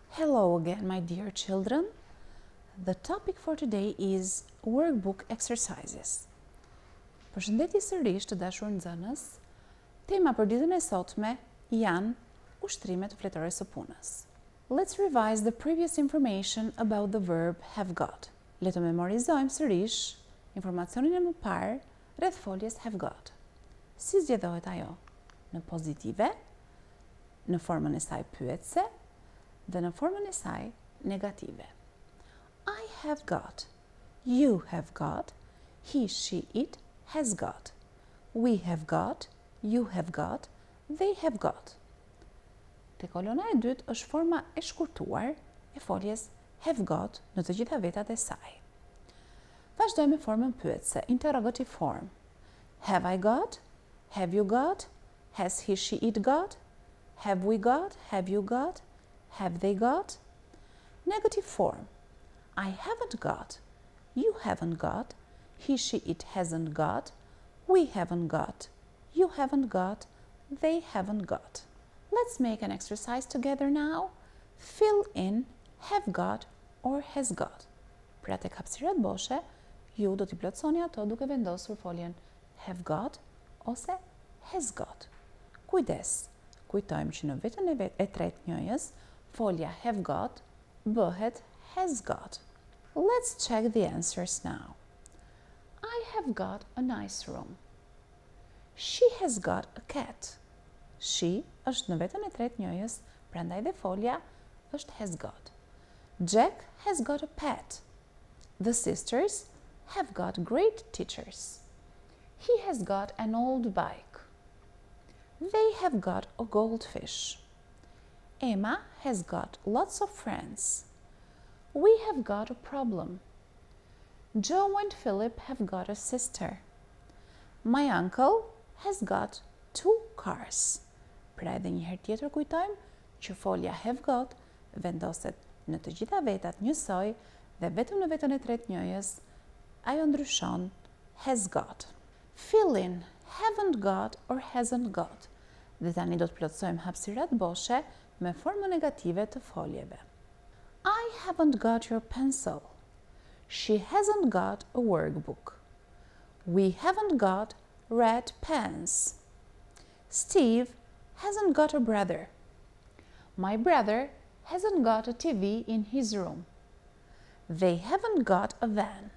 Hello again, my dear children. The topic for today is workbook exercises. Përshëndetje sërish të dashur nxënës. Tema për ditën e sotme janë ushtrimet fletore së punës. Let's revise the previous information about the verb have got. Le të memorizojmë sërish informacionin e mëparë rreth foljes have got. Si zgjedhohet ajo? Në pozitive, në formën e saj pyetëse dhe në formën e saj negative. I have got, you have got, he, she, it has got. We have got, you have got, they have got. Te kolona e dytë është forma e shkurtuar e foljes have got në të gjitha vetat e saj. Vazhdojmë me formën pyetëse, interrogative form. Have I got? Have you got? Has he, she, it got? Have we got? Have you got? Have they got? Negative form. I haven't got. You haven't got. He, she, it hasn't got. We haven't got. You haven't got. They haven't got. Let's make an exercise together now. Fill in have got or has got. Pra tek hapësirat boshe, ju do t'i plotësoni ato duke vendosur foljen have got ose has got. Kujdes, kujtojmë që në vetën e tretë njëjës, folja have got bëhet has got. Let's check the answers now. I have got a nice room. She has got a cat. She është në vetën e tretë njëjës, prandaj dhe folja është has got. Jack has got a pet. The sisters have got great teachers. He has got an old bike. They have got a goldfish. Emma has got lots of friends. We have got a problem. Joe and Philip have got a sister. My uncle has got 2 cars. Pra edhe një herë tjetër kujtojmë që folja have got vendoset në të gjitha vetat njësoj dhe vetëm në vetën e tretë njëjës ajo ndryshon has got. Fill in haven't got or hasn't got. Dhe tani do të plotësojmë hapësirat boshe me formën negative të foljeve. I haven't got your pencil. She hasn't got a workbook. We haven't got red pens. Steve hasn't got a brother. My brother hasn't got a TV in his room. They haven't got a van.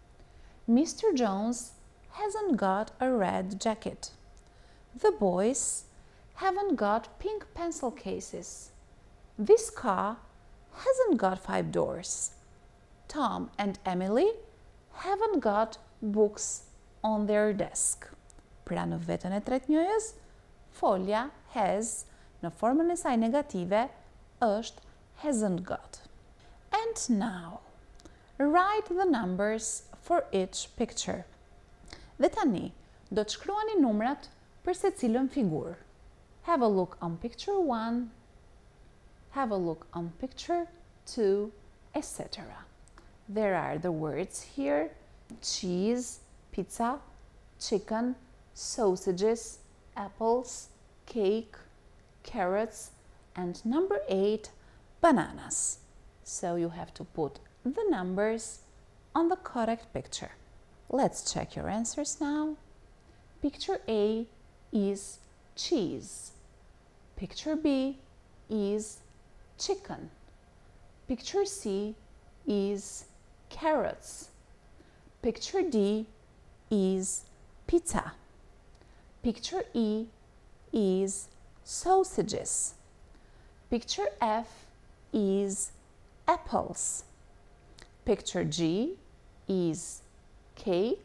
Mr. Jones hasn't got a red jacket. The boys haven't got pink pencil cases. This car hasn't got 5 doors. Tom and Emily haven't got books on their desk. Pra në vetën e tretë njëjës, folja has në formën e saj negative është hasn't got. And now, write the numbers for each picture. Dhe tani, do të shkruani numrat për secilën figurë. Have a look on picture 1, have a look on picture 2, etc. There are the words here: cheese, pizza, chicken, sausages, apples, cake, carrots, and number 8, bananas. So you have to put the numbers on the correct picture. Let's check your answers now. Picture A is cheese. Picture B is chicken. Picture C is carrots. Picture D is pizza. Picture E is sausages. Picture F is apples. Picture G is cake.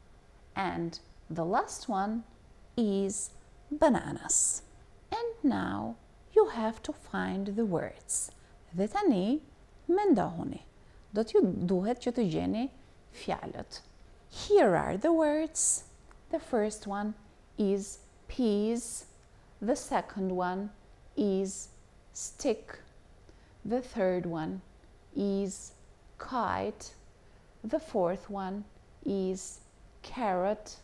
And the last one is bananas. And now you have to find the words. Dhe tani, mendohuni. Do t'ju duhet që të gjeni fjalët. Here are the words. The first one is peas. The second one is stick. The third one is kite. The fourth one is carrot.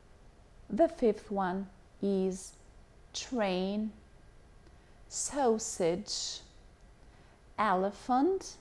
The fifth one is train, sausage, elephant,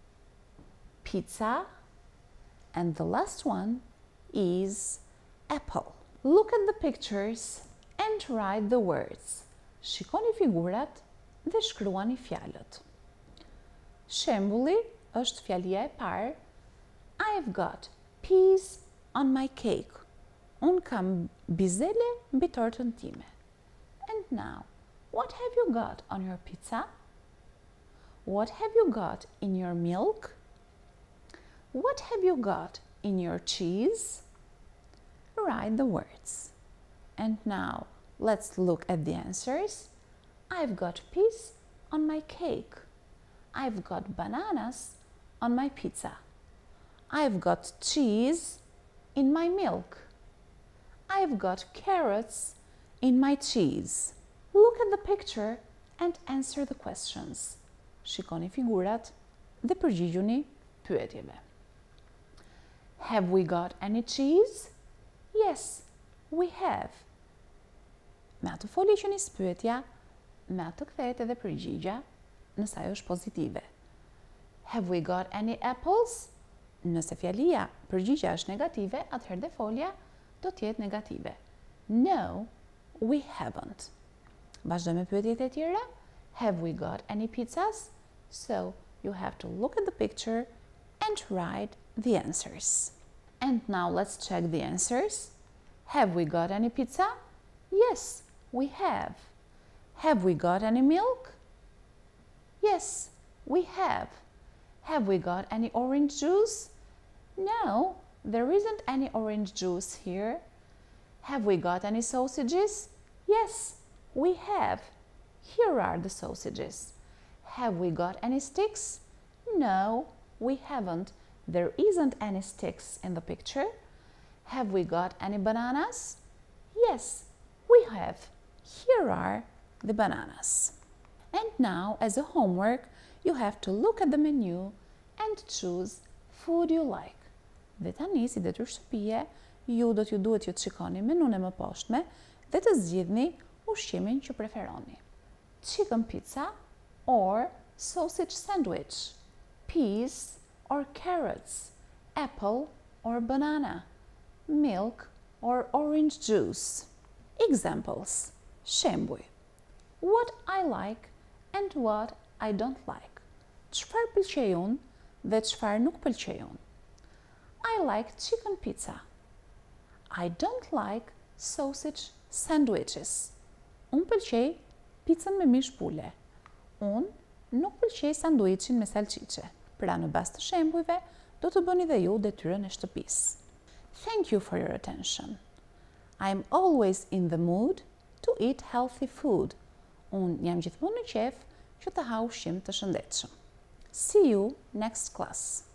pizza, and the last one is apple. Look at the pictures and write the words. Shikoni figurat dhe shkruani fjalët. Shembulli është fjalia e parë. I've got peas on my cake. Un kam bizele mbi tortën time. And now, what have you got on your pizza? What have you got in your milk? What have you got in your cheese? Write the words. And now, let's look at the answers. I've got peas on my cake. I've got bananas on my pizza. I've got cheese in my milk. I've got carrots in my cheese. Look at the picture and answer the questions. Shikoni figurat dhe përgjigjuni pyetjeve. Have we got any cheese? Yes, we have. Me atë foli që nis pyetja, me atë kthehet edhe përgjigja, nëse ajo është pozitive. Have we got any apples? Nëse fjalia përgjigja është negative, atëherë dhe folja do të jetë negative. No, we haven't. Vazhdo me pyetjet e tjera. Have we got any pizzas? So, you have to look at the picture and write the answers. And now let's check the answers. Have we got any pizza? Yes, we have. Have we got any milk? Yes, we have. Have we got any orange juice? No, there isn't any orange juice here. Have we got any sausages? Yes, we have. Here are the sausages. Have we got any sticks? No, we haven't. There isn't any sticks in the picture. Have we got any bananas? Yes, we have. Here are the bananas. And now, as a homework, you have to look at the menu and choose food you like. Dhe tani, si detyrë shtëpie, ju duhet të shikoni menun e më poshtme dhe të zgjidhni ushqimin që preferoni. Chicken pizza or sausage sandwich, peas or carrots, apple or banana, milk or orange juice. Examples. Shembuj. What I like and what I don't like. Çfarë pëlqej unë dhe çfarë nuk pëlqej unë. I like chicken pizza. I don't like sausage sandwiches. Unë pëlqej picën me mish pule. Unë nuk pëlqej sanduiçin me salcice. Pra në bazë të shembujve, do të bëni dhe ju detyrën e shtëpisë. Thank you for your attention. I'm always in the mood to eat healthy food. Unë jam gjithmonë në qef që të ha ushqim të shëndetshëm. See you next class.